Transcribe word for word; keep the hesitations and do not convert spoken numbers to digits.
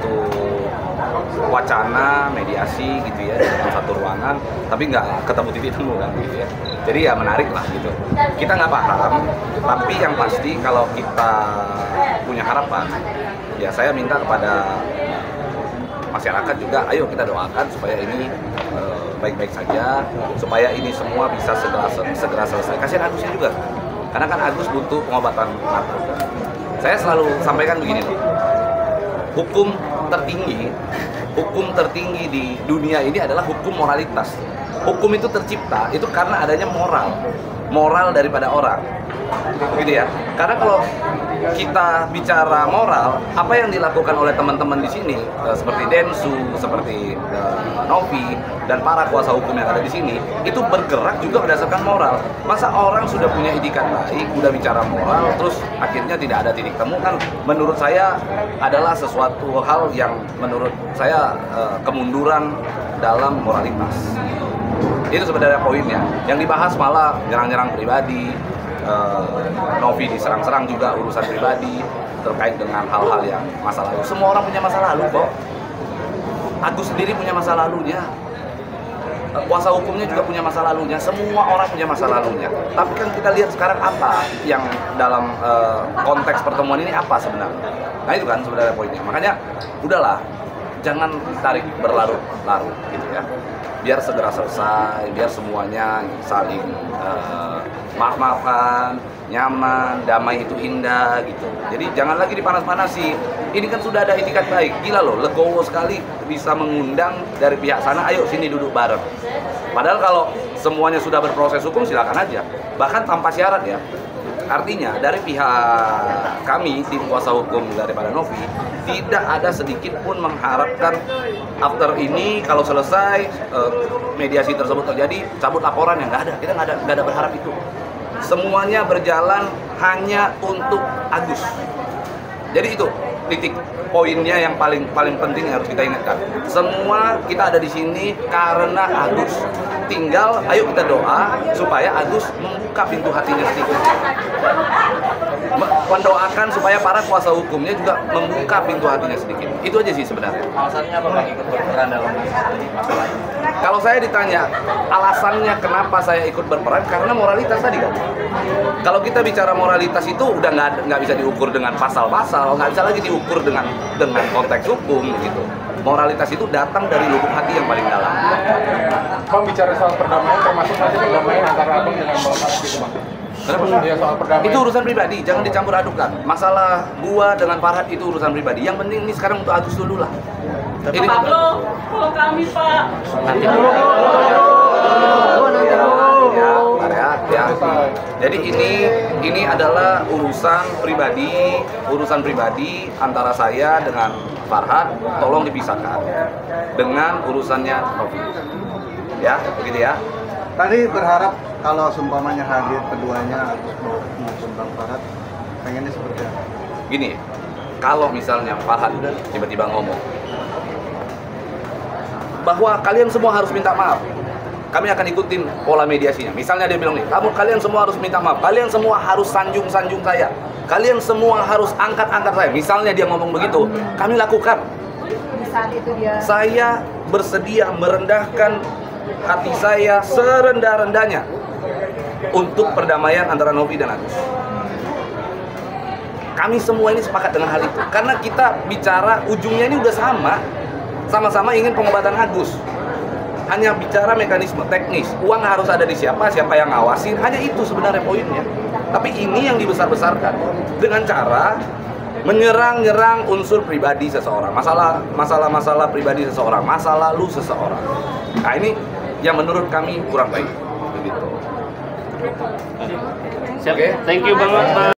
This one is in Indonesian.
satu wacana mediasi gitu ya dalam satu ruangan, tapi nggak ketemu titik temu kan gitu ya. Jadi ya menarik lah gitu. Kita nggak paham, tapi yang pasti kalau kita punya harapan, ya saya minta kepada masyarakat juga, ayo kita doakan supaya ini baik-baik uh, saja, supaya ini semua bisa segera segera selesai. Kasihan Agusnya juga, karena kan Agus butuh pengobatan narkoba. Saya selalu sampaikan begini loh, hukum tertinggi, hukum tertinggi di dunia ini adalah hukum moralitas. Hukum itu tercipta itu karena adanya moral, moral daripada orang, gitu ya. Karena kalau kita bicara moral, apa yang dilakukan oleh teman-teman di sini, uh, seperti Densu, seperti uh, Novi, dan para kuasa hukum yang ada di sini, itu bergerak juga berdasarkan moral. Masa orang sudah punya itikat baik, udah bicara moral, terus akhirnya tidak ada titik temu, kan menurut saya adalah sesuatu hal yang menurut saya uh, kemunduran dalam moralitas. Itu sebenarnya poinnya. Yang dibahas malah nyerang-nyerang pribadi, uh, Novi diserang-serang juga urusan pribadi terkait dengan hal-hal yang masa lalu. Semua orang punya masa lalu kok. Agus sendiri punya masa lalunya. Uh, kuasa hukumnya juga punya masa lalunya. Semua orang punya masa lalunya. Tapi kan kita lihat sekarang apa yang dalam uh, konteks pertemuan ini apa sebenarnya. Nah itu kan sebenarnya poinnya. Makanya udahlah, jangan tarik berlarut-larut gitu ya. Biar segera selesai, biar semuanya saling uh, maaf-maafan, nyaman, damai itu indah gitu. Jadi jangan lagi dipanas-panasi. Ini kan sudah ada itikat baik. Gila loh, legowo sekali bisa mengundang dari pihak sana, ayo sini duduk bareng. Padahal kalau semuanya sudah berproses hukum silakan aja. Bahkan tanpa syarat ya. Artinya dari pihak kami, tim kuasa hukum daripada Novi, tidak ada sedikit pun mengharapkan after ini kalau selesai uh, mediasi tersebut terjadi cabut laporan, yang nggak ada. Kita nggak ada nggak ada berharap itu. Semuanya berjalan hanya untuk Agus. Jadi itu titik poinnya yang paling paling penting yang harus kita ingatkan. Semua kita ada di sini karena Agus. Tinggal ayo kita doa supaya Agus membuka pintu hatinya sedikit. Mendoakan supaya para kuasa hukumnya juga membuka pintu hatinya sedikit. Itu aja sih sebenarnya. Alasannya apa Bang ikut berperan dalam masalah ini? Kalau saya ditanya alasannya kenapa saya ikut berperan, karena moralitas tadi kan. Kalau kita bicara moralitas itu udah nggak nggak bisa diukur dengan pasal-pasal, nggak bisa lagi diukur dengan dengan konteks hukum gitu. Moralitas itu datang dari lubuk hati yang paling dalam. Bang bicara soal perdamaian, termasuk nanti perdamaian antara Abang dengan Bang Farhat gitu Bang. Ya, soal perdamaian. Itu urusan pribadi, jangan dicampur adukan. Masalah gua dengan Farhat itu urusan pribadi. Yang penting ini sekarang untuk Agus dulu lah. Ini Pablo, kalau kami Pak. Nanti dulu. Ya, ya, ya. Jadi ini ini adalah urusan pribadi, urusan pribadi antara saya dengan Farhat, tolong dipisahkan dengan urusannya Novi. Ya, begitu ya. Tadi berharap kalau seumpamanya hadir keduanya Agus maupun Bang Farhat, pengennya seperti apa? Gini, kalau misalnya Farhat tiba-tiba ngomong bahwa kalian semua harus minta maaf, kami akan ikutin pola mediasinya. Misalnya dia bilang nih, kamu kalian semua harus minta maaf, kalian semua harus sanjung-sanjung saya, kalian semua harus angkat-angkat saya. Misalnya dia ngomong begitu, kami lakukan. Saat itu dia. Saya bersedia merendahkan hati saya serendah-rendahnya untuk perdamaian antara Novi dan Agus. Kami semua ini sepakat dengan hal itu, karena kita bicara ujungnya ini udah sama, sama-sama ingin pengobatan Agus. Hanya bicara mekanisme teknis, uang harus ada di siapa, siapa yang ngawasin, hanya itu sebenarnya poinnya. Tapi ini yang dibesar-besarkan dengan cara menyerang-nyerang unsur pribadi seseorang, masalah masalah-masalah pribadi seseorang, masa lalu seseorang. Nah ini yang menurut kami kurang baik. Begitu. Oke, okay. Thank you banget.